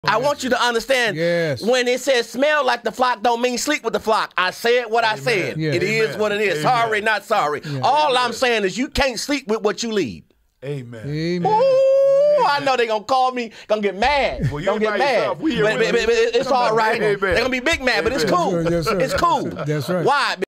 I want you to understand, when it says smell like the flock don't mean sleep with the flock. I said what I said. Yeah. It is what it is. Sorry, not sorry. Yeah. All I'm saying is you can't sleep with what you lead. Amen. Amen. Ooh, I know they're going to call me, going to get mad. Well, going to get mad. But it's all right. They're going to be big mad, but it's cool. Yes, sir. It's cool. That's right. Why?